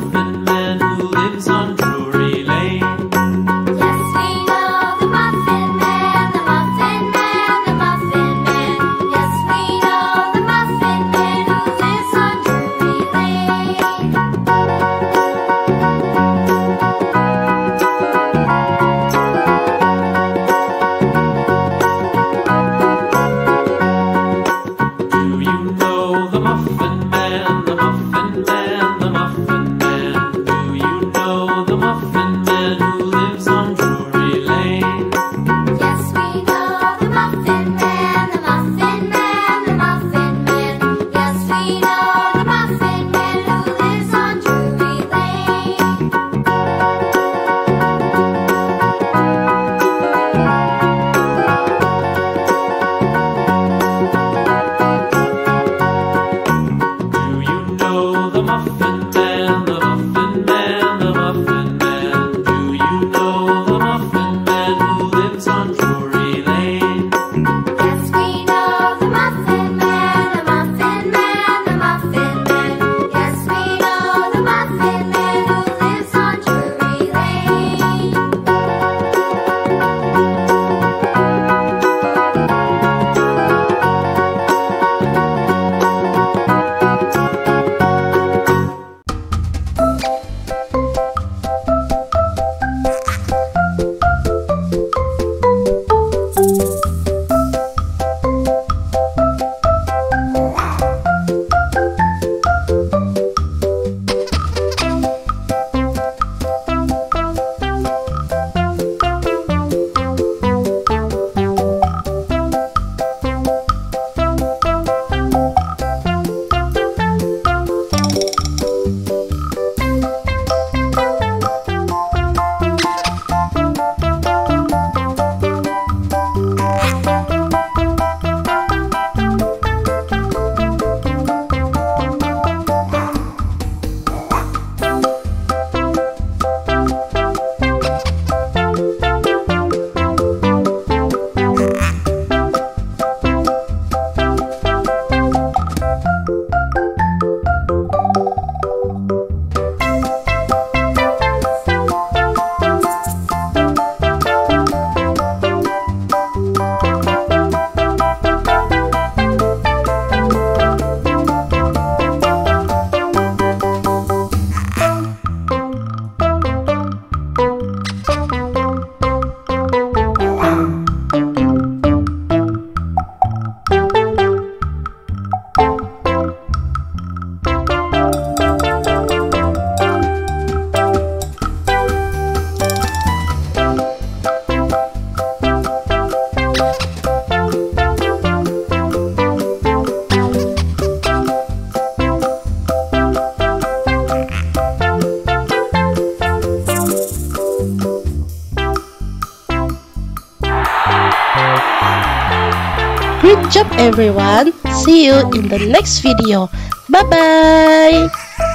Muffin Man who lives on Drury Lane. Yes, we know the Muffin Man, the Muffin Man, the Muffin Man. Yes, we know the Muffin Man who lives on Drury Lane. Do you know the Muffin Man, the Muffin Man, the Muffin Man? Do you know the Muffin Man who lives on Drury Lane? Yes, we know the Muffin Man, the Muffin Man, the Muffin Man. Yes, we know the Muffin Man who lives on Drury Lane. Do you know the Muffin Man, the Muffin Man, the Muffin Man? Do you know the Muffin Man who lives on Drury Lane? Yes, we know the Muffin Man, the Muffin Man, the Muffin Man. Yes, we know the Muffin Man who lives on Drury Lane. Great job everyone! See you in the next video. Bye bye!